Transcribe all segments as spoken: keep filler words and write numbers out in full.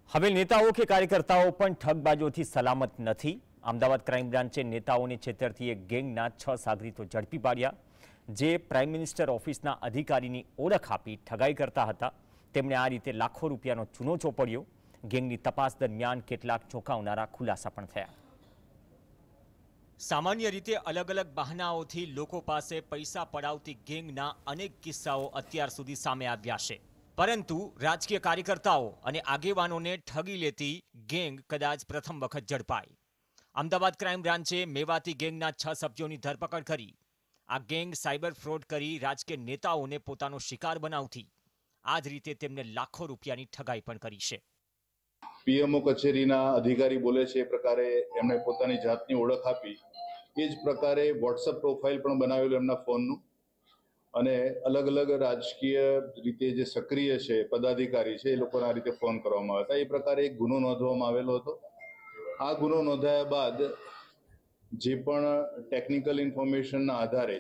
હવે નેતાઓ કે કાર્યકર્તાઓ પણ ઠગબાજોથી સલામત નથી। અમદાવાદ ક્રાઇમ બ્રાન્ચે નેતાઓને છેતરતી એક ગેંગના છ સાગરીતો ઝડપી પાડ્યા જે પ્રાઇમ મિનિસ્ટર ઓફિસના અધિકારીની ઓળખ આપી ઠગાઈ કરતા હતા। તેમણે આ રીતે લાખો રૂપિયાનો ચૂનો ચોપડ્યો। ગેંગની તપાસ દરમિયાન કેટલાક ચોંકાવનારા ખુલાસા પણ થયા। સામાન્ય રીતે અલગ અલગ બહાનાઓથી લોકો પાસે પૈસા પડાવતી ગેંગના અનેક કિસ્સાઓ અત્યાર સુધી સામે આવ્યા છે, પરંતુ રાજકીય કાર્યકર્તાઓ અને આગેવાનોને ઠગી લેતી ગેંગ કદાચ પ્રથમ વખત ઝડપાઈ। અમદાવાદ ક્રાઇમ બ્રાન્ચે મેવાતી ગેંગના છ સભ્યોની ધરપકડ કરી। આ ગેંગ સાયબર ફ્રોડ કરી રાજકીય નેતાઓને પોતાનો શિકાર બનાવતી। આ જ રીતે તેમને લાખો રૂપિયાની ઠગાઈ પણ કરી છે। પીએમઓ કચેરીના અધિકારી બોલે છે એ પ્રકારે એમણે પોતાની જાતની ઓળખ આપી। એ જ પ્રકારે વોટ્સએપ પ્રોફાઇલ પણ બનાવેલું એમના ફોનનું અને અલગ અલગ રાજકીય રીતે જે સક્રિય છે પદાધિકારી છે એ લોકોના રીતે ફોન કરવામાં આવ્યા હતા। એ પ્રકારે એક ગુનો નોંધવામાં આવેલો હતો। આ ગુનો નોંધાયા બાદ જે પણ ટેકનિકલ ઇન્ફોર્મેશનના આધારે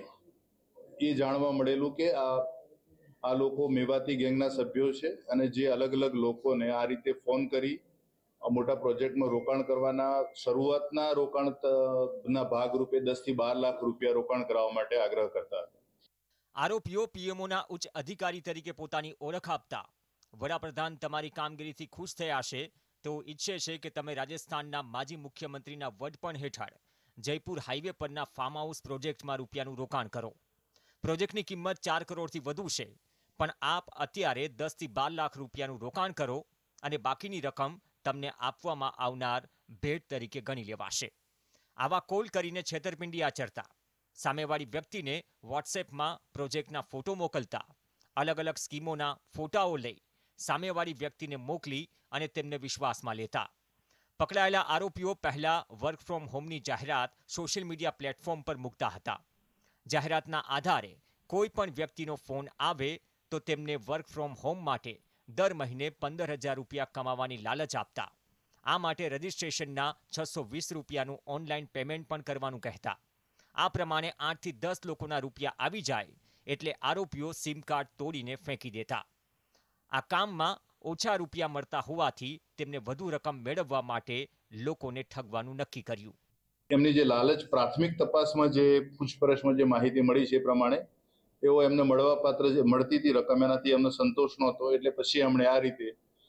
એ જાણવા મળેલું કે આ આ લોકો મેવાતી ગેંગના સભ્યો છે અને જે અલગ અલગ લોકોને આ રીતે ફોન કરી મોટા પ્રોજેક્ટમાં રોકાણ કરવાના શરૂઆતના રોકાણના ભાગરૂપે દસ થી બાર લાખ રૂપિયા રોકાણ કરવા માટે આગ્રહ કરતા હતા। આરોપીઓ પીએમઓના ઉચ્ચ અધિકારી તરીકે પોતાની ઓળખ આપતા। વડાપ્રધાન તમારી કામગીરીથી ખુશ થયા છે તો ઈચ્છે છે કે તમે રાજસ્થાનના માજી મુખ્યમંત્રીના વડપણ હેઠળ જયપુર હાઈવે પરના ફાર્મ હાઉસ પ્રોજેક્ટમાં રૂપિયાનું રોકાણ કરો। પ્રોજેક્ટની કિંમત ચાર કરોડથી વધુ છે, પણ આપ અત્યારે દસ થી બાર લાખ રૂપિયાનું રોકાણ કરો અને બાકીની રકમ તમને આપવામાં આવનાર ભેટ તરીકે ગણી લેવાશે। આવા કોલ કરીને છેતરપિંડી આચરતા, સામેવાળી વ્યક્તિને વોટ્સએપમાં પ્રોજેક્ટના ફોટો મોકલતા, અલગ અલગ સ્કીમોના ફોટાઓ લઈ સામેવાળી વ્યક્તિને મોકલી અને તેમને વિશ્વાસમાં લેતા। પકડાયેલા આરોપીઓ પહેલા વર્ક ફ્રોમ હોમની જાહેરાત સોશિયલ મીડિયા પ્લેટફોર્મ પર મૂકતા હતા। જાહેરાતના આધારે કોઈ પણ વ્યક્તિનો ફોન આવે તો તેમને વર્ક ફ્રોમ હોમ માટે દર મહિને પંદર હજાર રૂપિયા કમાવાની લાલચ આપતા। આ માટે રજિસ્ટ્રેશનના છસો વીસ રૂપિયાનું ઓનલાઈન પેમેન્ટ પણ કરવાનું કહેતા। આ પ્રમાણે આઠ થી દસ લોકોના રૂપિયા આવી જાય એટલે આરોપીઓ સિમ કાર્ડ તોડીને ફેંકી દેતા। આ કામમાં ઓછા રૂપિયા મળતા હોવાથી તેમને વધુ રકમ મેળવવા માટે લોકોને ઠગવાનું નક્કી કર્યું। એમની જે લાલચ પ્રાથમિક તપાસમાં જે પૂછપરછમાં જે માહિતી મળી છે એ પ્રમાણે એવો એમને મળવાપાત્ર જે મળતી હતી રકમ એનાથી એમનો સંતોષ નહોતો, એટલે પછી એમણે આ રીતે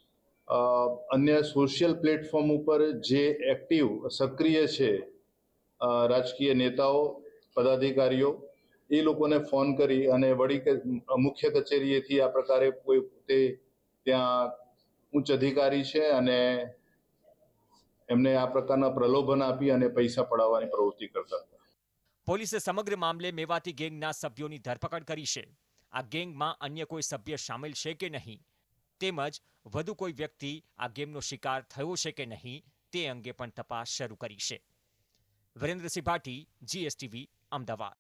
અન્ય સોશિયલ પ્લેટફોર્મ ઉપર જે એક્ટિવ સક્રિય છે રાજકીય નેતાઓ પદાધિકારીઓ એ લોકોને ફોન કરી અને વડી મુખ્ય કચેરીએથી આ પ્રકારે કોઈ પોતે ત્યાં ઉચ્ચ અધિકારી છે અને એમને આ પ્રકારના પ્રલોભન આપી અને પૈસા પડાવવાની પ્રવૃત્તિ કરતા હતા। પોલીસે સમગ્ર મામલે મેવાતી ગેંગના સભ્યોની ધરપકડ કરી છે। આ ગેંગમાં અન્ય કોઈ સભ્ય સામેલ છે કે નહીં, તેમજ વધુ કોઈ વ્યક્તિ આ ગેમનો શિકાર થયો છે કે નહીં તે અંગે પણ તપાસ શરૂ કરી છે। વિરેન્દ્રસિંહ ભાટી, જીએસટીવી, અમદાવાદ।